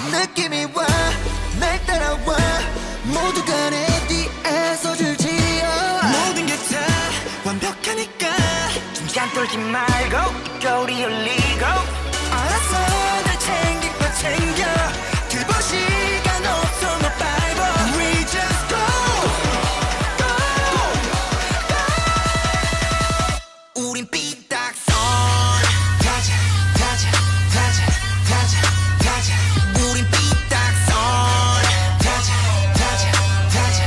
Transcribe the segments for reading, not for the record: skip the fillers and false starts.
느낌이 와 날 따라와 모두가 내 뒤에서 줄지어 모든 게 다 완벽하니까 중간 뚫지 말고 거리 올리고 알았어 날 챙길 거 챙겨 두번 시간 없어 no Bible We just go go 우린 삐딱선 타자 타자 타자 타자 타자 우린 삐딱선 타자 타자 타자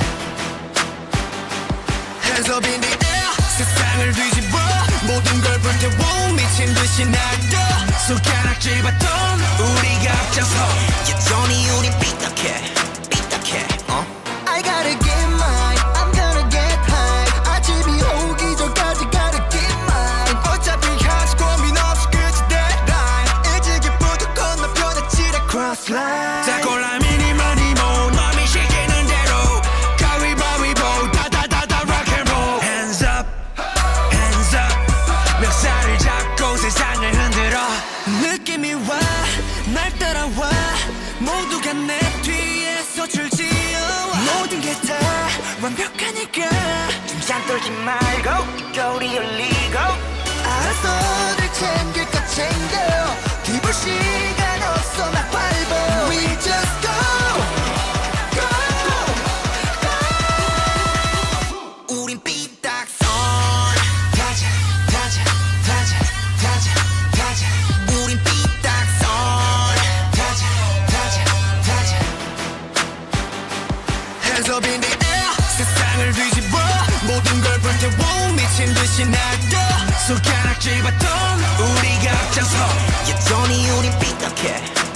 Hands up in the air 세상을 뒤집어 모든 걸 불태워 미친 듯이 날려 손가락질봤던 우리가 앞장서 여전히 우린 삐딱해 삐딱해 I gotta get mine I'm gonna get high 아침이 오기 전까지 gotta get mine 어차피 아직 고민 없이 끝이 deadline 일찍이부터 건너편에 칠해 cross line 자 골라 미니머니모 놈이 시키는 대로 가위바위보 다다다다 rock and roll Hands up hands up 멱살을 잡고 세상을 흔들어 느낌이 와 날 따라와 모두가 내 뒤에서 줄지어 모든 게 다 완벽하니까 중간 뚫지 말고 거리 올리고 알았어 늘 챙길 거 챙겨 뒤볼 시간 없어 나 밟어 We just go go go 우린 삐딱선 타자 타자 타자 타자 타자 우린 삐딱선 타자 타자 타자 Hands up in the air 세상을 뒤집어 모든 걸 불태워 미친 듯이 날려 손가락질봤던 우리가 앞장서 여전히 우린 삐딱해